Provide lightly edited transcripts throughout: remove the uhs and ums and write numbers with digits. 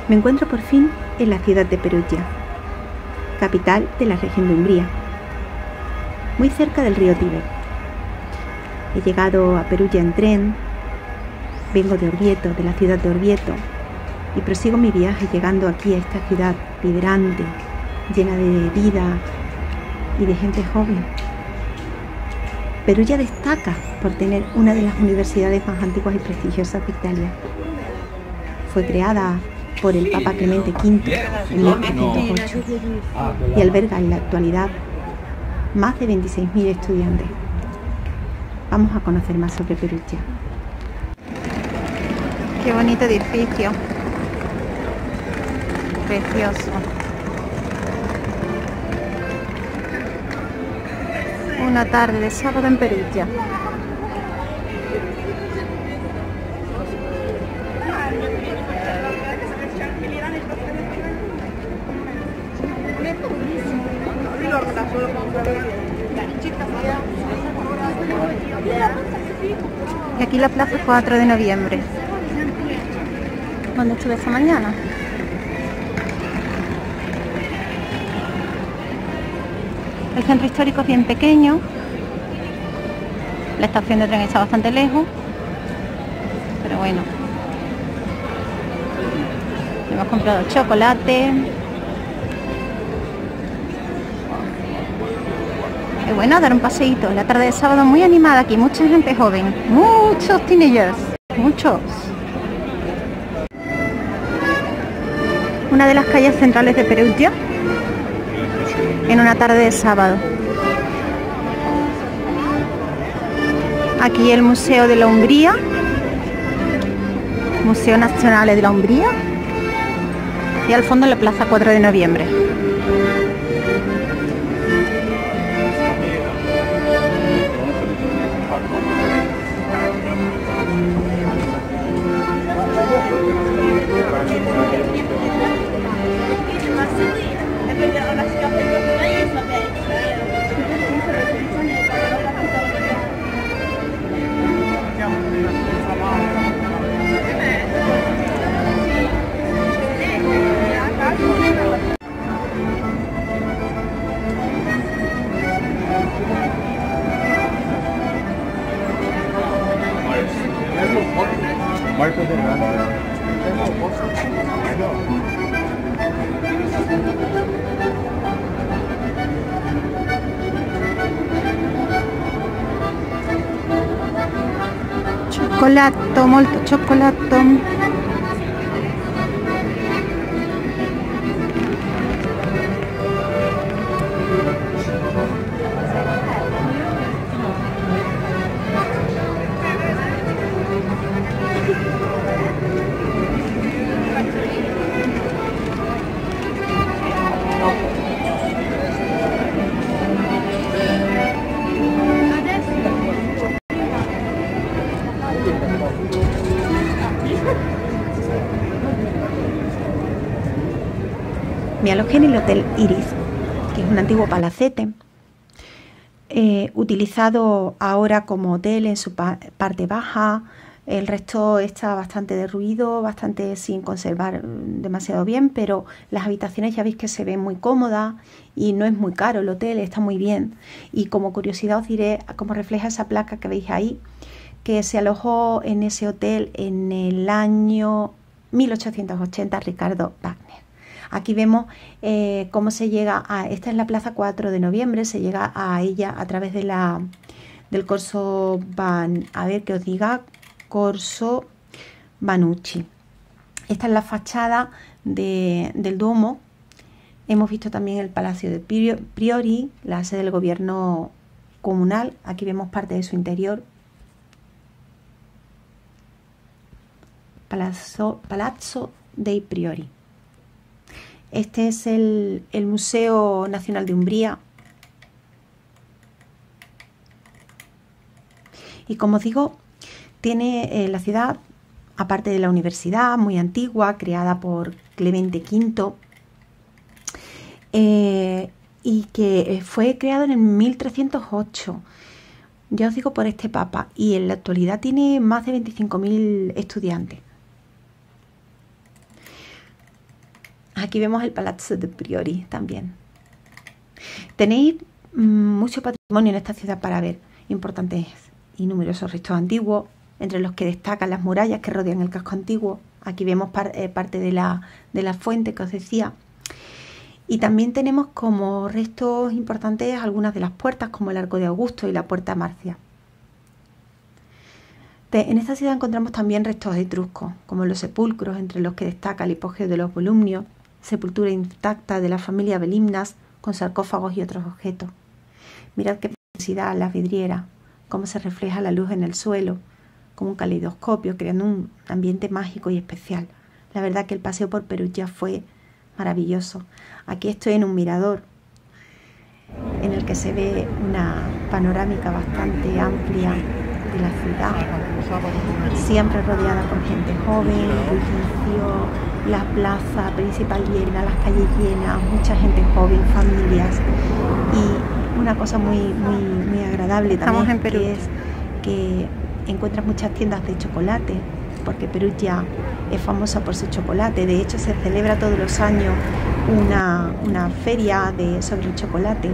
Me encuentro por fin en la ciudad de Perugia, capital de la región de Umbría, muy cerca del río Tíber. He llegado a Perugia en tren, vengo de Orvieto, de la ciudad de Orvieto, y prosigo mi viaje llegando aquí a esta ciudad vibrante, llena de vida y de gente joven. Perugia destaca por tener una de las universidades más antiguas y prestigiosas de Italia. Fue creada por el Papa Clemente V en 1308 y alberga en la actualidad más de 26.000 estudiantes. Vamos a conocer más sobre Perugia. Qué bonito edificio, precioso. Una tarde de sábado en Perugia. Y aquí la plaza 4 de noviembre, donde estuve esta mañana. El centro histórico es bien pequeño, la estación de tren está bastante lejos, pero bueno. Hemos comprado chocolate. Y bueno, dar un paseíto. La tarde de sábado muy animada aquí, mucha gente joven, muchos teenagers, muchos. Una de las calles centrales de Perugia, en una tarde de sábado. Aquí el Museo de la Umbría, Museo Nacional de la Umbría, y al fondo la Plaza 4 de noviembre. Cioccolato, molto cioccolato. Me alojé en el Hotel Iris, que es un antiguo palacete, utilizado ahora como hotel en su parte baja. El resto está bastante derruido, bastante sin conservar demasiado bien, pero las habitaciones ya veis que se ven muy cómodas y no es muy caro el hotel, está muy bien. Y como curiosidad os diré cómo refleja esa placa que veis ahí, que se alojó en ese hotel en el año 1880 Ricardo Wagner. Aquí vemos cómo se llega a... Esta es la Plaza 4 de noviembre, se llega a ella a través de del Corso Corso Banucci. Esta es la fachada del Duomo. Hemos visto también el Palacio de Priori, la sede del gobierno comunal. Aquí vemos parte de su interior. Palazzo dei Priori. Este es el Museo Nacional de Umbría. Y como os digo, tiene la ciudad, aparte de la universidad, muy antigua, creada por Clemente V, y que fue creado en el 1308. Ya os digo por este papa, y en la actualidad tiene más de 25.000 estudiantes. Aquí vemos el Palazzo de Priori también. Tenéis mucho patrimonio en esta ciudad para ver, importantes y numerosos restos antiguos, entre los que destacan las murallas que rodean el casco antiguo. Aquí vemos parte de la fuente que os decía. Y también tenemos como restos importantes algunas de las puertas, como el Arco de Augusto y la Puerta Marcia. En esta ciudad encontramos también restos etruscos, como los sepulcros, entre los que destaca el hipogeo de los Volumnios, sepultura intacta de la familia Belimnas, con sarcófagos y otros objetos. Mirad qué preciosidad la vidriera, cómo se refleja la luz en el suelo, como un caleidoscopio, creando un ambiente mágico y especial. La verdad que el paseo por Perugia fue maravilloso. Aquí estoy en un mirador, en el que se ve una panorámica bastante amplia de la ciudad, siempre rodeada por gente joven, bullicio, la plaza principal llena, las calles llenas, mucha gente joven, familias, y una cosa muy agradable también que es que encuentras muchas tiendas de chocolate, porque Perugia es famosa por su chocolate. De hecho, se celebra todos los años una feria sobre el chocolate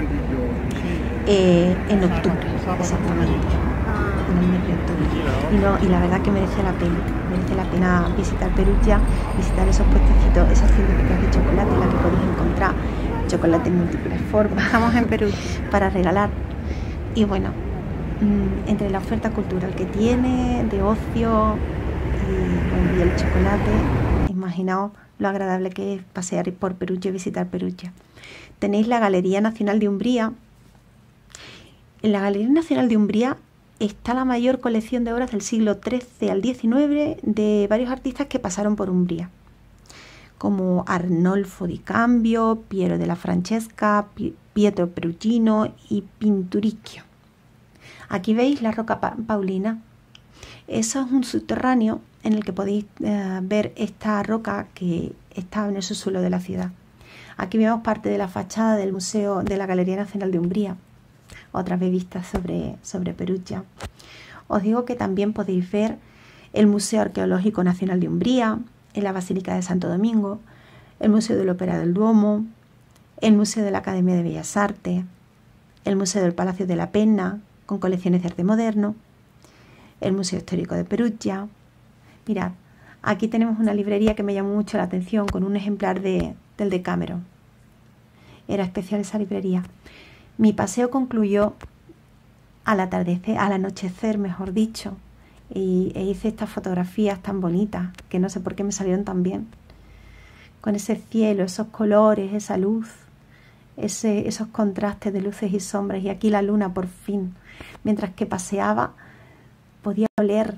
en octubre, exactamente, en el mes de octubre. Y la verdad que merece la pena visitar Perugia, visitar esos puestecitos, esas tiendas de chocolate en las que podéis encontrar chocolate en múltiples formas. Estamos en Perú para regalar. Y bueno, entre la oferta cultural que tiene, de ocio y el chocolate, imaginaos lo agradable que es pasear por Perugia y visitar Perugia. Tenéis la Galería Nacional de Umbría. En la Galería Nacional de Umbría está la mayor colección de obras del siglo XIII al XIX de varios artistas que pasaron por Umbría, como Arnolfo di Cambio, Piero della Francesca, Pietro Perugino y Pinturicchio. Aquí veis la Roca Paulina. Eso es un subterráneo en el que podéis ver esta roca que está en el subsuelo de la ciudad. Aquí vemos parte de la fachada del Museo de la Galería Nacional de Umbría, otra vez vistas sobre Perugia. Os digo que también podéis ver el Museo Arqueológico Nacional de Umbría, en la Basílica de Santo Domingo, el Museo de la Ópera del Duomo, el Museo de la Academia de Bellas Artes, el Museo del Palacio de la Penna, con colecciones de arte moderno, el Museo Histórico de Perugia. Mirad, aquí tenemos una librería que me llamó mucho la atención, con un ejemplar del Decameron. Era especial esa librería. Mi paseo concluyó al atardecer, al anochecer, mejor dicho, e hice estas fotografías tan bonitas, que no sé por qué me salieron tan bien, con ese cielo, esos colores, esa luz, esos contrastes de luces y sombras, y aquí la luna por fin. Mientras que paseaba podía oler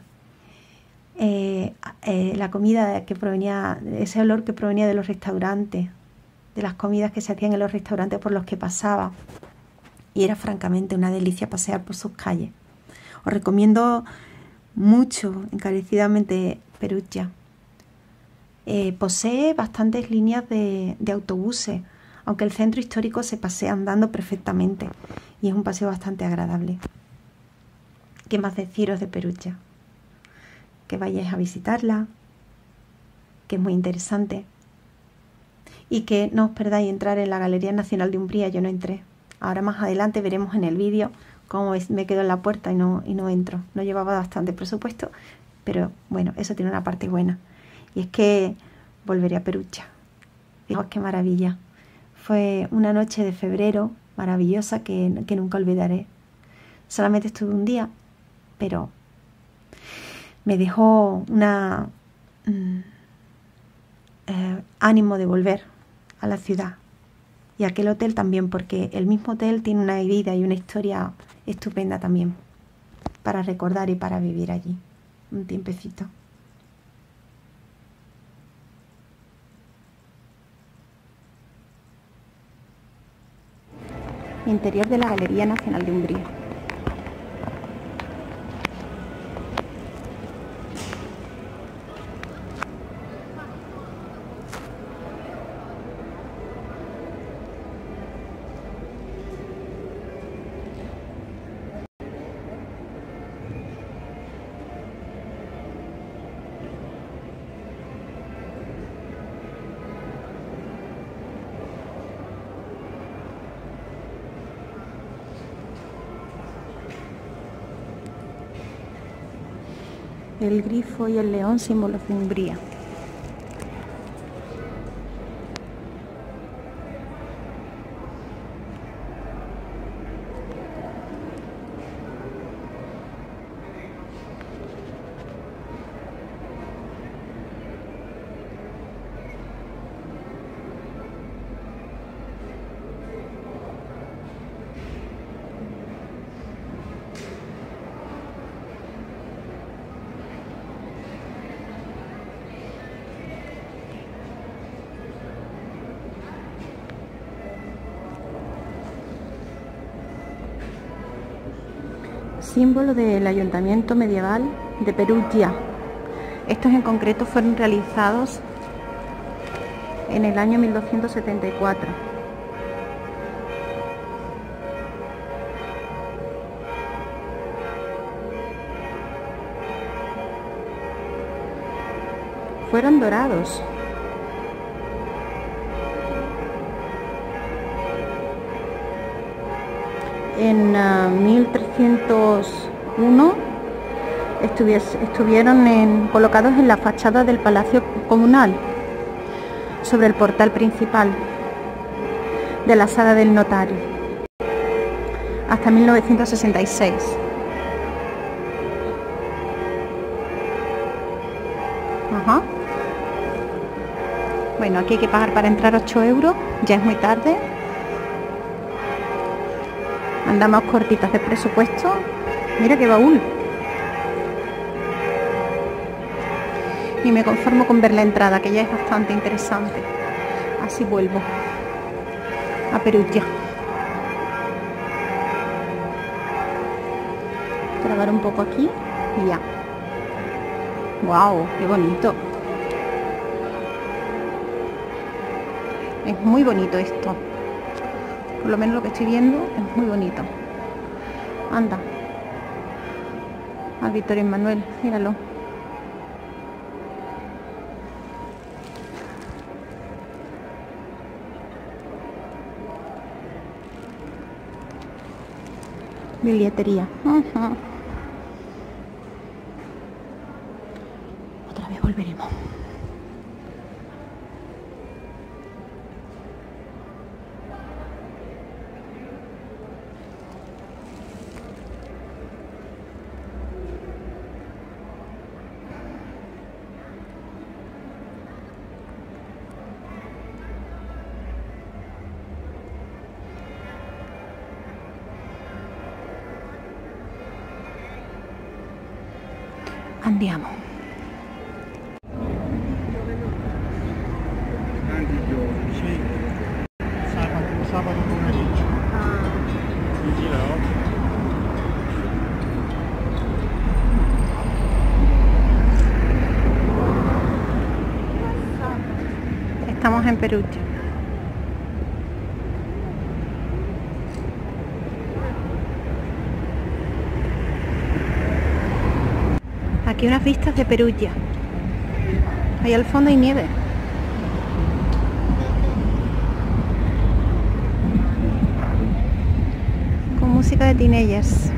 la comida que provenía, ese olor que provenía de los restaurantes, de las comidas que se hacían en los restaurantes por los que pasaba, y era francamente una delicia pasear por sus calles. Os recomiendo mucho, encarecidamente, Perugia. Posee bastantes líneas de autobuses, aunque el centro histórico se pasea andando perfectamente, y es un paseo bastante agradable. ¿Qué más deciros de Perugia? Que vayáis a visitarla, que es muy interesante, y que no os perdáis entrar en la Galería Nacional de Umbría. Yo no entré. Ahora más adelante veremos en el vídeo cómo me quedo en la puerta y no entro. No llevaba bastante presupuesto, pero bueno, eso tiene una parte buena. Y es que volveré a Perugia. Fijaos qué maravilla. Fue una noche de febrero maravillosa que nunca olvidaré. Solamente estuve un día, pero me dejó ánimo de volver a la ciudad. Y aquel hotel también, porque el mismo hotel tiene una vida y una historia estupenda también, para recordar y para vivir allí un tiempecito. Interior de la Galería Nacional de Umbría. El grifo y el león, símbolos de Umbría. Símbolo del ayuntamiento medieval de Perugia. Estos en concreto fueron realizados en el año 1274. Fueron dorados. En 1301 estuvieron colocados en la fachada del Palacio Comunal, sobre el portal principal de la sala del notario, hasta 1966. Ajá. Bueno, aquí hay que pagar para entrar 8 euros, ya es muy tarde. Andamos cortitas de presupuesto. Mira qué baúl. Y me conformo con ver la entrada, que ya es bastante interesante. Así vuelvo a Perugia. Grabar un poco aquí y ya. ¡Wow! ¡Qué bonito! Es muy bonito esto. Por lo menos lo que estoy viendo es muy bonito. Anda. Al Víctor Emmanuel, míralo. Billetería. Otra vez volveremos. Andiamo. Tanti giorni, sì. Sabato pomeriggio. Quindi Estamos en Perugia. Aquí unas vistas de Perugia. Ahí al fondo hay nieve. Con música de teenagers.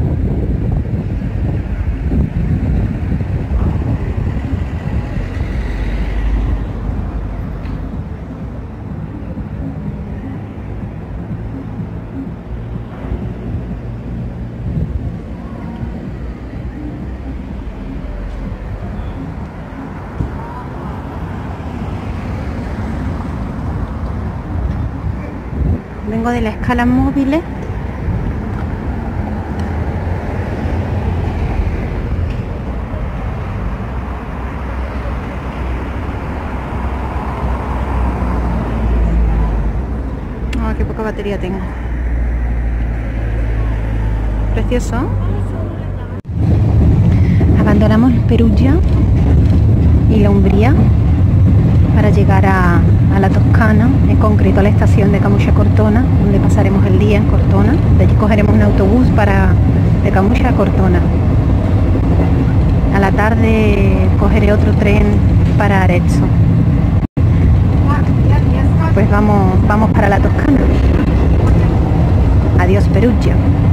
Vengo de la escala móviles. Ah, qué poca batería tengo. Precioso. Abandonamos Perugia y la Umbría para llegar a la Toscana, en concreto a la estación de Camuscia Cortona, donde pasaremos el día en Cortona. De allí cogeremos un autobús de Camuscia a Cortona. A la tarde cogeré otro tren para Arezzo. Pues vamos para la Toscana. Adiós Perugia.